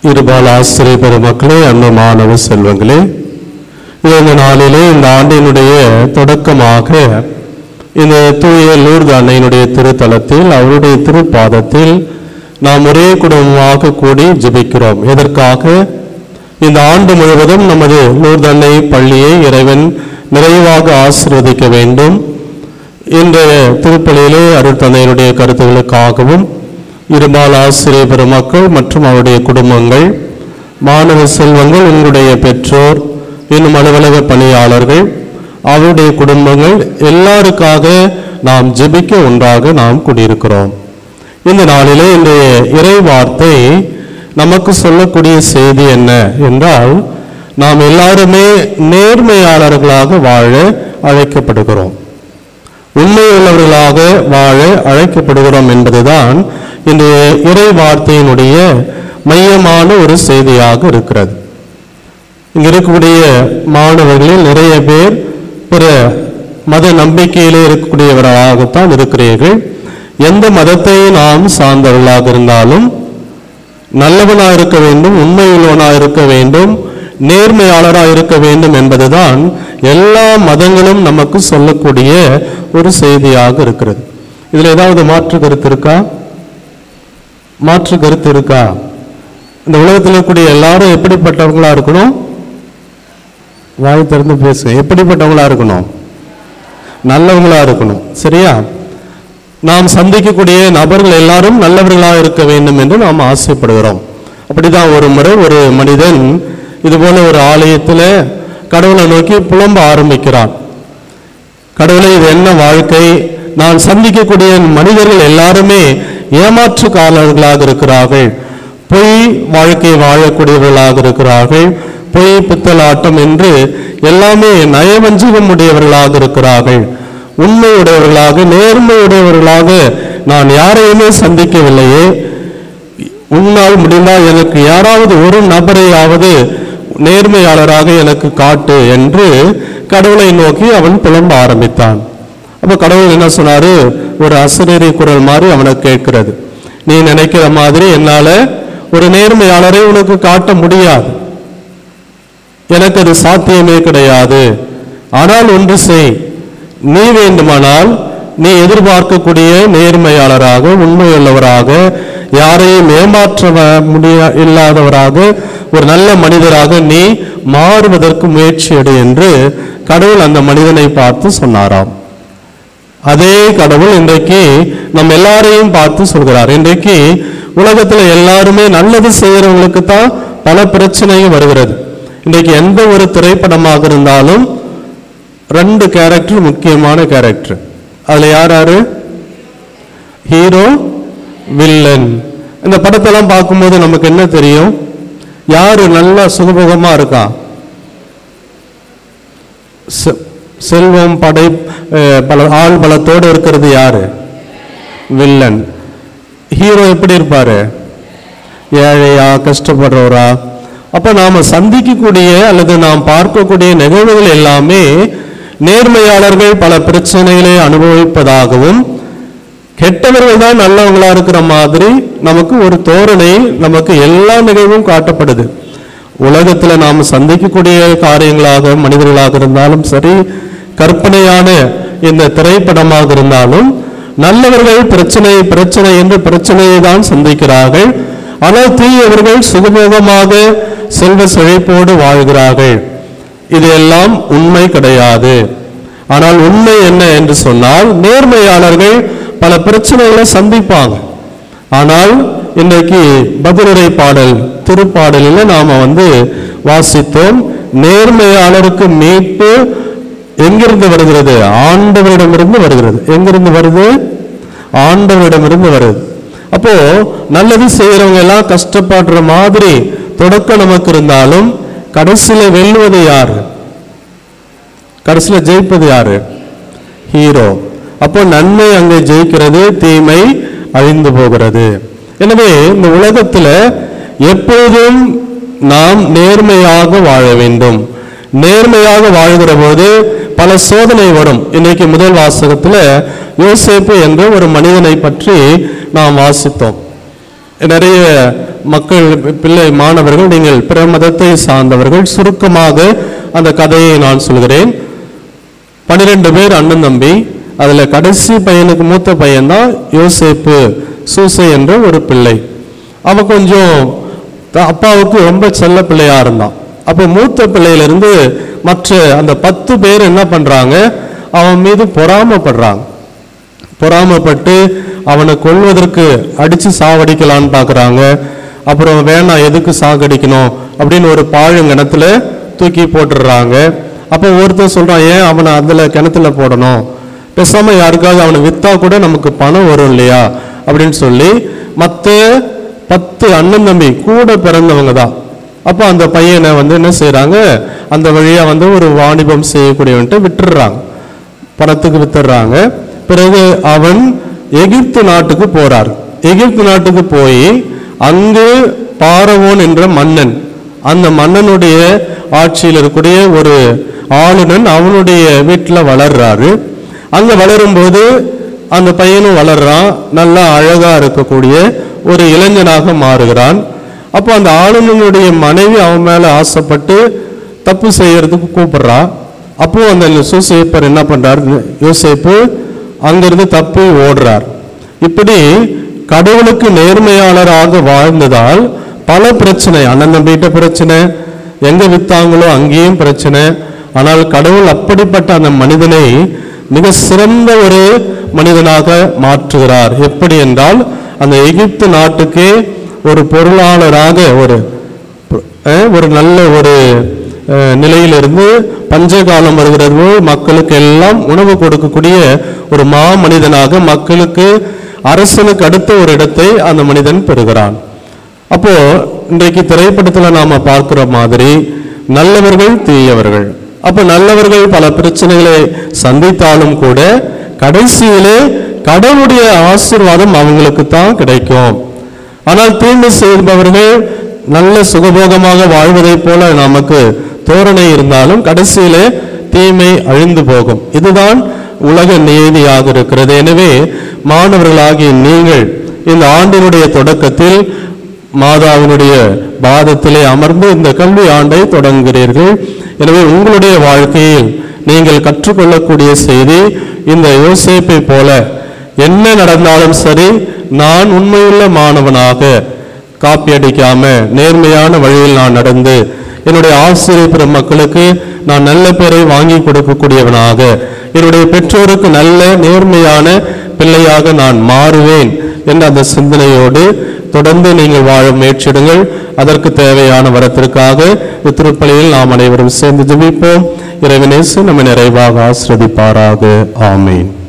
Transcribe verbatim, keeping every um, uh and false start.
இருபால் ஆசிரிய பெருமக்களே, அன்பு மாணவ செல்வங்களே, இந்த நாளிலே இந்த ஆண்டினுடைய தொடக்கமாக இந்த தூய லூர்து அன்னையினுடைய திருத்தலத்தில் அவருடைய திருப்பாதத்தில் நாம் ஒரே குடும்பமாக கூடி ஜெபிக்கிறோம். எதற்காக? இந்த ஆண்டு முழுவதும் நமது லூர்து அன்னை பள்ளியை இறைவன் நிறைவாக ஆசீர்வதிக்க வேண்டும். இந்த திருப்பலியிலே அருட்தந்தையினுடைய கருத்துகளுக்காகவும் இருபால் ஆசிரிய பெருமக்கள் மற்றும் அவருடைய குடும்பங்கள், மாணவ செல்வங்கள், உங்களுடைய பெற்றோர், இன்னும் அலுவலக பணியாளர்கள், அவருடைய குடும்பங்கள் எல்லாருக்காக நாம் ஜெபிக்க ஒன்றாக நாம் கூடியிருக்கிறோம். இந்த நாளிலே இன்றைய இறை வார்த்தை நமக்கு சொல்லக்கூடிய செய்தி என்ன என்றால், நாம் எல்லாருமே நேர்மையாளர்களாக வாழ அழைக்கப்படுகிறோம், உண்மையுள்ளவர்களாக வாழ அழைக்கப்படுகிறோம் என்பதுதான் இந்த இறை வார்த்தையினுடைய மையமான ஒரு செய்தியாக இருக்கிறது. இங்க இருக்கக்கூடிய மாணவர்களில் நிறைய பேர் பிற மத நம்பிக்கையிலே இருக்கக்கூடியவர்களாகத்தான் இருக்கிறீர்கள். எந்த மதத்தை நாம் சார்ந்தவர்களாக இருந்தாலும் நல்லவனாக இருக்க வேண்டும், உண்மையுள்ளவனாக இருக்க வேண்டும், நேர்மையாளராக இருக்க வேண்டும் என்பதுதான் எல்லா மதங்களும் நமக்கு சொல்லக்கூடிய ஒரு செய்தியாக இருக்கிறது. இதில் ஏதாவது மாற்று கருத்து இருக்கா? மாற்று கருத்து இருக்கா? இந்த உலகத்தில் இருக்கக்கூடிய எல்லாரும் எப்படிப்பட்டவங்களா இருக்கணும்? வாய் திறந்து பேசுங்க. எப்படிப்பட்டவங்களா இருக்கணும்? நல்லவங்களா இருக்கணும். சரியா? நாம் சந்திக்கக்கூடிய நபர்கள் எல்லாரும் நல்லவர்களாக இருக்க வேண்டும் என்று நாம் ஆசைப்படுகிறோம். அப்படிதான் ஒரு முறை ஒரு மனிதன் இதுபோல ஒரு ஆலயத்தில் கடவுளை நோக்கி புலம்ப ஆரம்பிக்கிறான். கடவுளை, இது என்ன வாழ்க்கை? நான் சந்திக்கக்கூடிய மனிதர்கள் எல்லாருமே ஏமாற்றுக்காரர்களாக இருக்கிறார்கள், பொய் வாழ்க்கை வாழக்கூடியவர்களாக இருக்கிறார்கள், பொய் பித்தலாட்டம் என்று எல்லாமே நயவஞ்சகம் உடையவர்களாக இருக்கிறார்கள், உண்மையுடையவர்களாக நேர்மையுடையவர்களாக நான் யாரையுமே சந்திக்கவில்லையே, உன்னால் முடிந்தால் எனக்கு யாராவது ஒரு நபரையாவது நேர்மையாளராக எனக்கு காட்டு என்று கடவுளை நோக்கி அவன் புலம்ப ஆரம்பித்தான். அப்ப கடவுள் என்ன சொன்னாரு? ஒரு அசரீரி குரல் மாதிரி அவனை கேட்கிறது. நீ நினைக்கிற மாதிரி என்னால ஒரு நேர்மையாளரை உனக்கு காட்ட முடியாது, எனக்கு அது சாத்தியமே கிடையாது. ஆனால் ஒன்று செய், நீ வேண்டுமானால் நீ எதிர்பார்க்கக்கூடிய நேர்மையாளராக, உண்மையுள்ளவராக, யாரையும் ஏமாற்ற முடிய இல்லாதவராக, ஒரு நல்ல மனிதராக நீ மாறுவதற்கு முயற்சி எடு என்று கடவுள் அந்த மனிதனை பார்த்து சொன்னாராம். அதே கடவுள் இன்றைக்கு நம் எல்லாரையும் பார்த்து சொல்கிறார். இன்றைக்கு உலகத்தில் எல்லாருமே நல்லது செய்யறவங்களுக்கு தான் பல பிரச்சனையும் வருகிறது. இன்றைக்கு எந்த ஒரு திரைப்படமாக இருந்தாலும் ரெண்டு கேரக்டர் முக்கியமான கேரக்டர். அதுல யார் யாரு? Hero, villain. இந்த படத்தெல்லாம் பார்க்கும்போது நமக்கு என்ன தெரியும்? யாரு நல்லா சுகபோகமா இருக்கா? செல்வம், படை, பல ஆள் பலத்தோடு இருக்கிறது யாரு? வில்லன். ஹீரோ எப்படி இருப்பாரு? ஏழையா, கஷ்டப்படுறவரா? அப்ப நாம சந்திக்கக்கூடிய அல்லது நாம் பார்க்கக்கூடிய நிகழ்வுகள் எல்லாமே நேர்மையாளர்கள் பல பிரச்சனைகளை அனுபவிப்பதாகவும், கெட்டவர்கள் தான் நல்லவங்களா இருக்கிற மாதிரி நமக்கு ஒரு தோரணை நமக்கு எல்லா நிகழ்வும் காட்டப்படுது. உலகத்துல நாம் சந்திக்கக்கூடிய காரியங்களாக மனிதர்களாக இருந்தாலும் சரி, கற்பனையான இந்த திரைப்படமாக இருந்தாலும் நல்லவர்கள் பிரச்சனை பிரச்சனை என்று பிரச்சனையை தான் சந்திக்கிறார்கள். ஆனால் தீயவர்கள் சுகமோகமாக செல்வ செழிப்போடு வாழ்கிறார்கள். இது எல்லாம் உண்மை கிடையாது. ஆனால் உண்மை என்ன என்று சொன்னால், நேர்மையாளர்கள் பல பிரச்சனைகளை சந்திப்பாங்க. ஆனால் இன்றைக்கு பதிலுரை பாடல் திருப்பாடலில் நாம வந்து வாசித்தோம், நேர்மையாளருக்கு மீட்பு எங்கிருந்து வருகிறது? ஆண்டவரிடமிருந்து வருகிறது. எங்கிருந்து வருது? ஆண்டவரிடமிருந்து வருது. அப்போ நல்லது செய்யறவங்க எல்லாம் கஷ்டப்படுற மாதிரி தொடக்கம் நமக்கு இருந்தாலும் கடைசியில வெல்வது யாரு? கடைசியில ஜெயிப்பது யாரு? ஹீரோ. அப்போ நன்மை அங்கே ஜெயிக்கிறது, தீமை அழிந்து போகிறது. எனவே இந்த உலகத்துல எப்போதும் நாம் நேர்மையாக வாழ வேண்டும். நேர்மையாக வாழ்கிற போது பல சோதனை வரும். இன்னைக்கு முதல் வாசகத்துல யோசேப்பு என்ற ஒரு மனிதனை பற்றி நாம் வாசித்தோம். நிறைய மக்கள் பிள்ளை மாணவர்கள், நீங்கள் பிற மதத்தை சார்ந்தவர்கள், சுருக்கமாக அந்த கதையை நான் சொல்கிறேன். பன்னிரெண்டு பேர் அண்ணன் தம்பி. அதுல கடைசி பையனுக்கு மூத்த பையன்தான் யோசேப்பு சூசை என்ற ஒரு பிள்ளை. அவன் கொஞ்சம் அப்பாவுக்கு ரொம்ப செல்ல பிள்ளையா இருந்தான். அப்போ மூத்த பிள்ளையிலிருந்து மற்ற அந்த பத்து பேர் என்ன பண்றாங்க, அவன் மீது பொறாமப்படுறாங்க. பொறாமப்பட்டு அவனை கொல்வதற்கு அடிச்சு சாவடிக்கலான்னு பாக்குறாங்க. அப்புறம் வேணாம், எதுக்கு சாகடிக்கணும் அப்படின்னு ஒரு பாழுங்கிணத்துல தூக்கி போட்டுடுறாங்க. அப்போ ஒருத்தர் சொல்றான், ஏன் அவனை அதுல கிணத்துல போடணும், பேசாம யாருக்காவது அவனை வித்தா கூட நமக்கு பணம் வரும் இல்லையா அப்படின்னு சொல்லி மற்ற பத்து அண்ணன் தம்பி கூட பிறந்தவங்க தான். அப்போ அந்த பையனை வந்து என்ன செய்யறாங்க, அந்த வழியா வந்து ஒரு வாணிபம் செய்யக்கூடியவன்ட்டு விட்டுடுறாங்க, பணத்துக்கு வித்துடுறாங்க. பிறகு அவன் எகிப்து நாட்டுக்கு போறார். எகிப்து நாட்டுக்கு போய் அங்கு பார்வோன் என்ற மன்னன், அந்த மன்னனுடைய ஆட்சியில் இருக்கக்கூடிய ஒரு ஆளுநன் அவனுடைய வீட்டில் வளர்றாரு. அங்க வளரும்போது அந்த பையனும் வளர்றான், நல்லா அழகா இருக்கக்கூடிய ஒரு இளைஞனாக மாறுகிறான். அப்போ அந்த ஆளுநனுடைய மனைவி அவன் மேல ஆசைப்பட்டு தப்பு செய்யறதுக்கு கூப்பிடுறா. அப்போ அந்த யோசேப்பர் என்ன பண்றாரு, யோசேப்பு அங்கிருந்து தப்பி ஓடுறார். இப்படி கடவுளுக்கு நேர்மையாளராக வாழ்ந்ததால் பல பிரச்சனை, அண்ணன் தம்பிட்ட பிரச்சனை, எங்க வித்தாங்களோ அங்கேயும் பிரச்சனை. ஆனால் கடவுள் அப்படிப்பட்ட அந்த மனிதனை மிக சிறந்த ஒரு மனிதனாக மாற்றுகிறார். எப்படி என்றால், அந்த எகிப்து நாட்டுக்கு ஒரு பொருளாளராக ஒரு ஒரு நல்ல ஒரு நிலையிலிருந்து பஞ்சகாலம் வருகிறது, மக்களுக்கு எல்லாம் உணவு கொடுக்கக்கூடிய ஒரு மா மனிதனாக மக்களுக்கு அரசனுக்கு அடுத்த ஒரு இடத்தை அந்த மனிதன் பெறுகிறான். அப்போ இன்றைக்கு திரைப்படத்தில் நாம பார்க்கிற மாதிரி நல்லவர்கள் தீயவர்கள். அப்ப நல்லவர்கள் பல பிரச்சனைகளை சந்தித்தாலும் கூட கடைசியிலே கடவுளுடைய ஆசீர்வாதம் அவங்களுக்கு தான் கிடைக்கும். ஆனால் தீமை செய்பவர்கள் நல்ல சுகபோகமாக வாழ்வதை போல நமக்கு தோரணை இருந்தாலும் கடைசியிலே தீமை அழிந்து போகும். இதுதான் உலக நீதியாக இருக்கிறது. எனவே மாணவர்களாகிய நீங்கள் இந்த ஆண்டினுடைய தொடக்கத்தில் மாதாவினுடைய பாதத்திலே அமர்ந்து இந்த கல்வி ஆண்டை தொடங்குகிறீர்கள். எனவே உங்களுடைய வாழ்க்கையில் நீங்கள் கற்றுக்கொள்ளக்கூடிய செய்தி, இந்த யோசேப்பை போல என்ன நடந்தாலும் சரி, நான் உண்மையுள்ள மாணவனாக காப்பி அடிக்காம நேர்மையான வழியில் நான் நடந்து என்னுடைய ஆசிரியர் பெறும் மக்களுக்கு நான் நல்ல பேரை வாங்கி கொடுக்கக்கூடியவனாக, என்னுடைய பெற்றோருக்கு நல்ல நேர்மையான பிள்ளையாக நான் மாறுவேன் என்ற அந்த சிந்தனையோடு தொடர்ந்து நீங்கள் வாழ முயற்சிடுங்கள். அதற்கு தேவையான வரத்திற்காக திருப்பலியில் நாம் அனைவரும் சேர்ந்து ஜெபிப்போம். இறைவனேசு நம்மை நிறைவாக ஆசீர்வதிப்பாராக. ஆமேன்.